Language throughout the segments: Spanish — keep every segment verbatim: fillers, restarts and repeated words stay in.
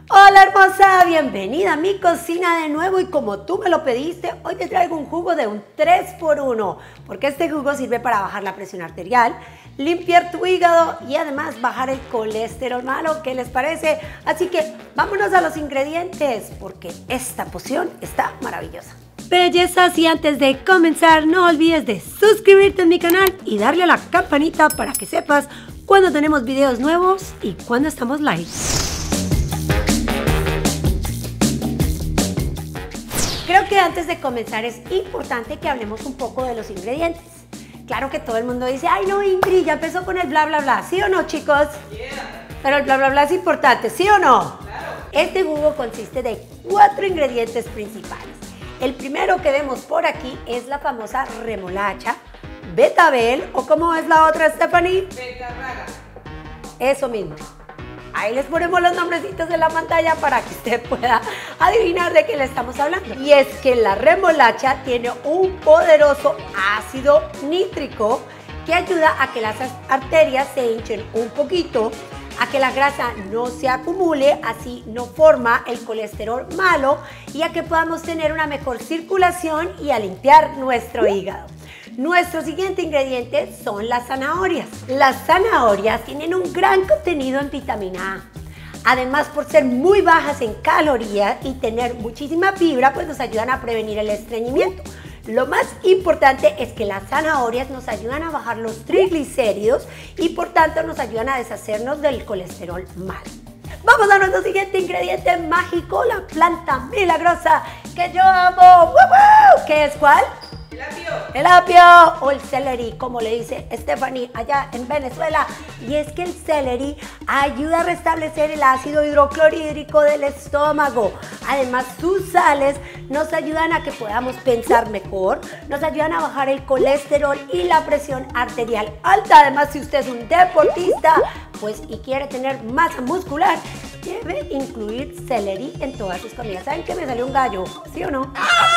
Hola hermosa, bienvenida a mi cocina de nuevo y como tú me lo pediste, hoy te traigo un jugo de un tres por uno porque este jugo sirve para bajar la presión arterial, limpiar tu hígado y además bajar el colesterol malo. ¿Qué les parece? Así que vámonos a los ingredientes porque esta poción está maravillosa. Bellezas, y antes de comenzar no olvides de suscribirte a mi canal y darle a la campanita para que sepas cuando tenemos videos nuevos y cuando estamos live. Creo que antes de comenzar es importante que hablemos un poco de los ingredientes. Claro que todo el mundo dice, ay no Ingrid, ya empezó con el bla bla bla, ¿sí o no chicos? Yeah. Pero el bla bla bla es importante, ¿sí o no? Claro. Este jugo consiste de cuatro ingredientes principales. El primero que vemos por aquí es la famosa remolacha, betabel, o ¿cómo es la otra, Stephanie? Betarraga. Eso mismo. Ahí les ponemos los nombrecitos en la pantalla para que usted pueda adivinar de qué le estamos hablando. Y es que la remolacha tiene un poderoso ácido nítrico que ayuda a que las arterias se hinchen un poquito, a que la grasa no se acumule, así no forma el colesterol malo y a que podamos tener una mejor circulación y a limpiar nuestro hígado. Nuestro siguiente ingrediente son las zanahorias. Las zanahorias tienen un gran contenido en vitamina A. Además, por ser muy bajas en calorías y tener muchísima fibra, pues nos ayudan a prevenir el estreñimiento. Lo más importante es que las zanahorias nos ayudan a bajar los triglicéridos y por tanto nos ayudan a deshacernos del colesterol malo. Vamos a nuestro siguiente ingrediente mágico, la planta milagrosa que yo amo. ¡Woo, woo! ¿Qué es cuál? El apio. El apio o el celery, como le dice Stephanie allá en Venezuela. Y es que el celery ayuda a restablecer el ácido hidroclorhídrico del estómago. Además, sus sales nos ayudan a que podamos pensar mejor, nos ayudan a bajar el colesterol y la presión arterial alta. Además, si usted es un deportista pues, y quiere tener masa muscular, debe incluir celery en todas sus comidas. ¿Saben que me salió un gallo? ¿Sí o no?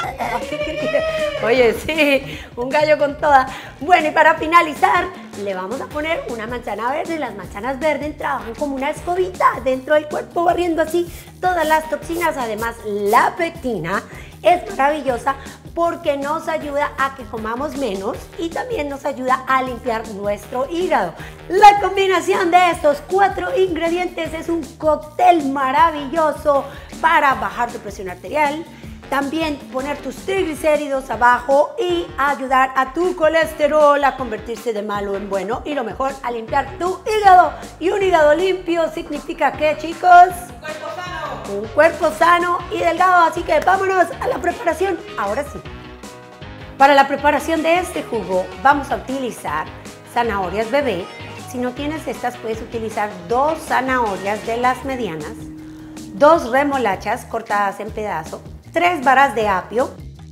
Oye, sí, un gallo con toda. Bueno, y para finalizar, le vamos a poner una manzana verde. Las manzanas verdes trabajan como una escobita dentro del cuerpo, barriendo así todas las toxinas. Además, la pectina es maravillosa porque nos ayuda a que comamos menos y también nos ayuda a limpiar nuestro hígado. La combinación de estos cuatro ingredientes es un cóctel maravilloso para bajar tu presión arterial, también poner tus triglicéridos abajo y ayudar a tu colesterol a convertirse de malo en bueno y lo mejor, a limpiar tu hígado. Y un hígado limpio significa ¿qué, chicos? Un cuerpo sano. Un cuerpo sano y delgado, así que vámonos a la preparación. Ahora sí. Para la preparación de este jugo vamos a utilizar zanahorias bebé. Si no tienes estas, puedes utilizar dos zanahorias de las medianas, dos remolachas cortadas en pedazos, tres varas de apio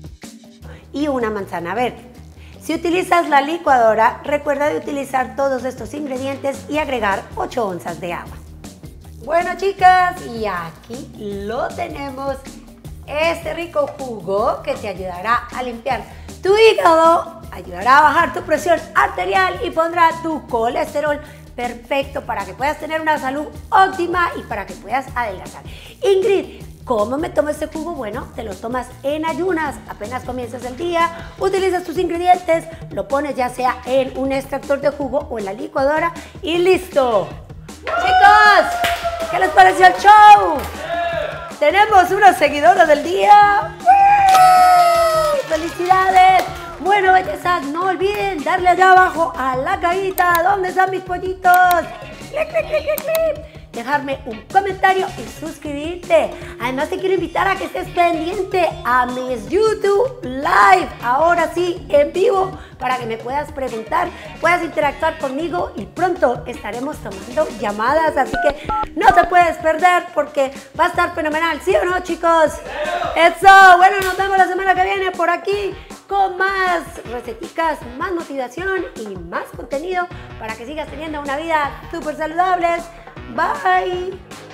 y una manzana verde. Si utilizas la licuadora, recuerda de utilizar todos estos ingredientes y agregar ocho onzas de agua. Bueno, chicas, y aquí lo tenemos, este rico jugo que te ayudará a limpiar tu hígado, ayudará a bajar tu presión arterial y pondrá tu colesterol perfecto para que puedas tener una salud óptima y para que puedas adelgazar. Ingrid, ¿cómo me tomo este jugo? Bueno, te lo tomas en ayunas, apenas comienzas el día, utilizas tus ingredientes, lo pones ya sea en un extractor de jugo o en la licuadora y listo. Chicos, ¿qué les pareció el show? Tenemos una seguidora del día. ¡Felicidades! Bueno, bellezas, no olviden darle allá abajo a la cajita. ¿Dónde están mis pollitos? ¡Clic, clic, clic, clic, clic! Dejarme un comentario y suscribirte. Además te quiero invitar a que estés pendiente a mis YouTube Live, ahora sí, en vivo, para que me puedas preguntar, puedas interactuar conmigo y pronto estaremos tomando llamadas, así que no te puedes perder porque va a estar fenomenal, ¿sí o no, chicos? Eso, bueno, nos vemos la semana que viene por aquí con más receticas, más motivación y más contenido para que sigas teniendo una vida súper saludable. Bye.